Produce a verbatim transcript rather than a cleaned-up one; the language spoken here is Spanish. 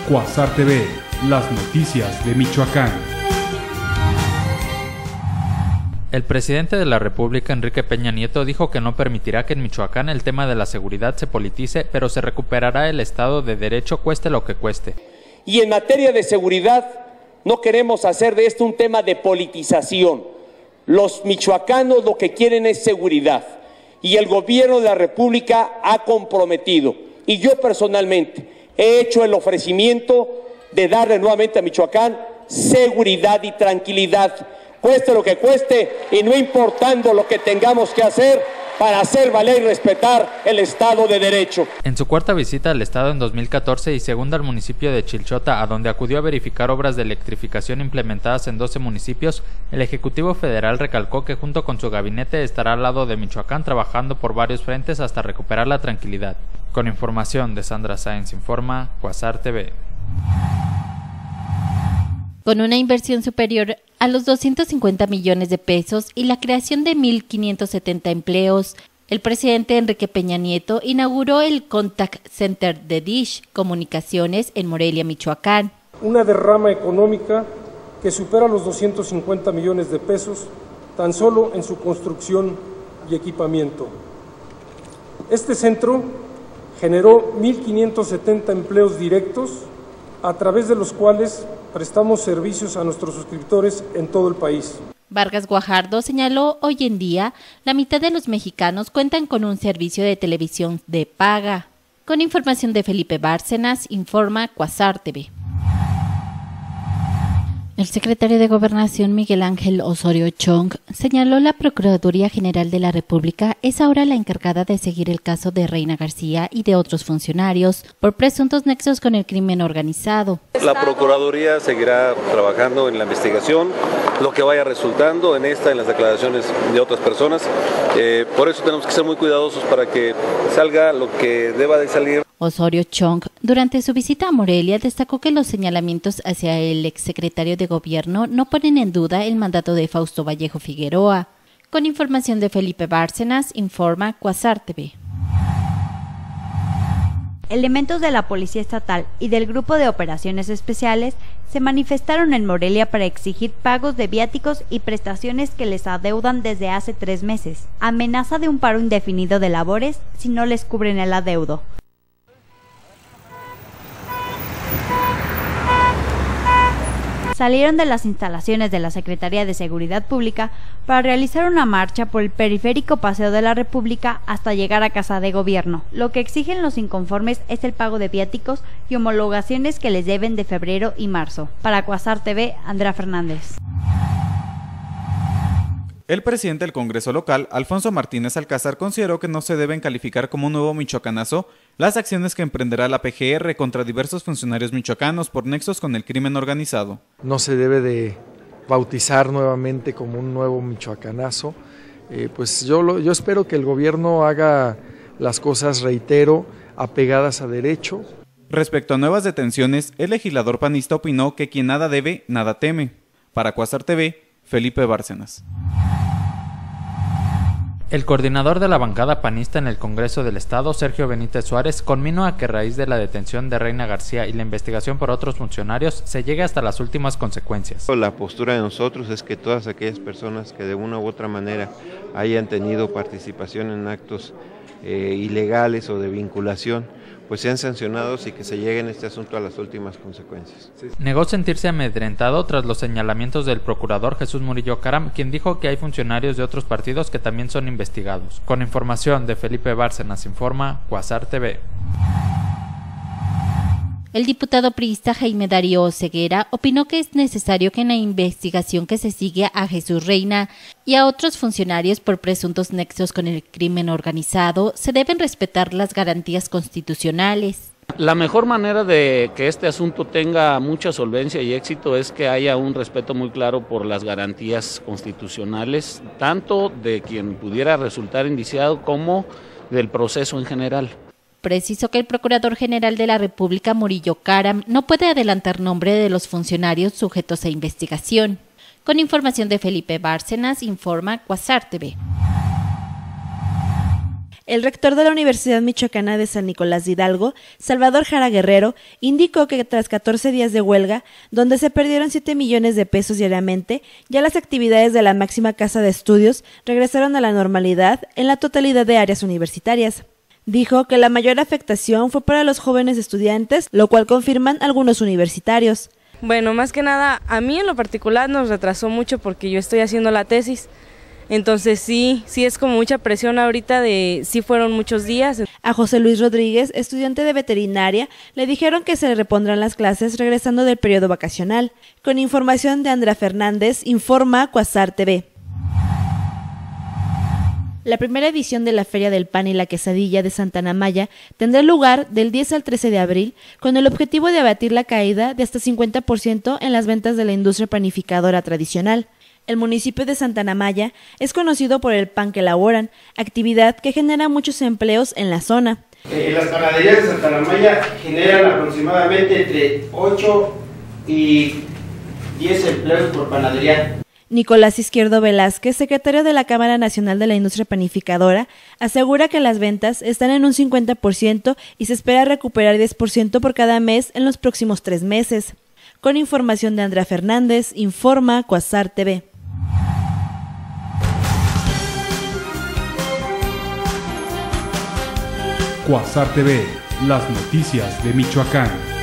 Cuasar T V, las noticias de Michoacán. El presidente de la República, Enrique Peña Nieto, dijo que no permitirá que en Michoacán el tema de la seguridad se politice, pero se recuperará el Estado de Derecho cueste lo que cueste. Y en materia de seguridad, no queremos hacer de esto un tema de politización. Los michoacanos lo que quieren es seguridad. Y el gobierno de la República ha comprometido, y yo personalmente he hecho el ofrecimiento de darle nuevamente a Michoacán seguridad y tranquilidad, cueste lo que cueste, y no importando lo que tengamos que hacer para hacer valer y respetar el Estado de Derecho. En su cuarta visita al Estado en dos mil catorce y segunda al municipio de Chilchota, a donde acudió a verificar obras de electrificación implementadas en doce municipios, el Ejecutivo Federal recalcó que junto con su gabinete estará al lado de Michoacán trabajando por varios frentes hasta recuperar la tranquilidad. Con información de Sandra Sáenz Informa, Cuasar T V. Con una inversión superior a los doscientos cincuenta millones de pesos y la creación de mil quinientos setenta empleos, el presidente Enrique Peña Nieto inauguró el Contact Center de Dish Comunicaciones en Morelia, Michoacán. Una derrama económica que supera los doscientos cincuenta millones de pesos tan solo en su construcción y equipamiento. Este centro generó mil quinientos setenta empleos directos, a través de los cuales prestamos servicios a nuestros suscriptores en todo el país. Vargas Guajardo señaló hoy en día la mitad de los mexicanos cuentan con un servicio de televisión de paga. Con información de Felipe Bárcenas, informa Cuasar T V. El secretario de Gobernación Miguel Ángel Osorio Chong señaló la Procuraduría General de la República es ahora la encargada de seguir el caso de Reina García y de otros funcionarios por presuntos nexos con el crimen organizado. La Procuraduría seguirá trabajando en la investigación, lo que vaya resultando en esta, en las declaraciones de otras personas. Eh, por eso tenemos que ser muy cuidadosos para que salga lo que deba de salir. Osorio Chong, durante su visita a Morelia, destacó que los señalamientos hacia el exsecretario de Gobierno no ponen en duda el mandato de Fausto Vallejo Figueroa. Con información de Felipe Bárcenas, informa Cuasar T V. Elementos de la Policía Estatal y del Grupo de Operaciones Especiales se manifestaron en Morelia para exigir pagos de viáticos y prestaciones que les adeudan desde hace tres meses. Amenaza de un paro indefinido de labores si no les cubren el adeudo. Salieron de las instalaciones de la Secretaría de Seguridad Pública para realizar una marcha por el periférico Paseo de la República hasta llegar a Casa de Gobierno. Lo que exigen los inconformes es el pago de viáticos y homologaciones que les deben de febrero y marzo. Para Cuasar T V, Andrea Fernández. El presidente del Congreso local, Alfonso Martínez Alcázar, consideró que no se deben calificar como un nuevo michoacanazo las acciones que emprenderá la P G R contra diversos funcionarios michoacanos por nexos con el crimen organizado. No se debe de bautizar nuevamente como un nuevo michoacanazo. Eh, pues yo, lo, yo espero que el gobierno haga las cosas, reitero, apegadas a derecho. Respecto a nuevas detenciones, el legislador panista opinó que quien nada debe, nada teme. Para Cuasar T V, Felipe Bárcenas. El coordinador de la bancada panista en el Congreso del Estado, Sergio Benítez Suárez, conminó a que a raíz de la detención de Reina García y la investigación por otros funcionarios se llegue hasta las últimas consecuencias. La postura de nosotros es que todas aquellas personas que de una u otra manera hayan tenido participación en actos eh, ilegales o de vinculación, pues sean sancionados y que se llegue en este asunto a las últimas consecuencias. Negó sentirse amedrentado tras los señalamientos del procurador Jesús Murillo Caram, quien dijo que hay funcionarios de otros partidos que también son investigados. Con información de Felipe Bárcenas, informa Cuasar T V. El diputado priista Jaime Darío Oseguera opinó que es necesario que en la investigación que se sigue a Jesús Reina y a otros funcionarios por presuntos nexos con el crimen organizado se deben respetar las garantías constitucionales. La mejor manera de que este asunto tenga mucha solvencia y éxito es que haya un respeto muy claro por las garantías constitucionales, tanto de quien pudiera resultar indiciado como del proceso en general. Precisó que el Procurador General de la República, Murillo Caram, no puede adelantar nombre de los funcionarios sujetos a investigación. Con información de Felipe Bárcenas, informa Cuasar T V. El rector de la Universidad Michoacana de San Nicolás de Hidalgo, Salvador Jara Guerrero, indicó que tras catorce días de huelga, donde se perdieron siete millones de pesos diariamente, ya las actividades de la máxima casa de estudios regresaron a la normalidad en la totalidad de áreas universitarias. Dijo que la mayor afectación fue para los jóvenes estudiantes, lo cual confirman algunos universitarios. Bueno, más que nada, a mí en lo particular nos retrasó mucho porque yo estoy haciendo la tesis. Entonces sí, sí es como mucha presión ahorita de, sí fueron muchos días. A José Luis Rodríguez, estudiante de veterinaria, le dijeron que se le repondrán las clases regresando del periodo vacacional. Con información de Andrea Fernández, informa Cuasar T V. La primera edición de la Feria del Pan y la Quesadilla de Santa Ana Maya tendrá lugar del diez al trece de abril con el objetivo de abatir la caída de hasta cincuenta por ciento en las ventas de la industria panificadora tradicional. El municipio de Santa Ana Maya es conocido por el pan que elaboran, actividad que genera muchos empleos en la zona. Eh, las panaderías de Santa Ana Maya generan aproximadamente entre ocho y diez empleos por panadería. Nicolás Izquierdo Velázquez, secretario de la Cámara Nacional de la Industria Panificadora, asegura que las ventas están en un cincuenta por ciento y se espera recuperar diez por ciento por cada mes en los próximos tres meses. Con información de Andrea Fernández, informa Cuasar T V. Cuasar T V, las noticias de Michoacán.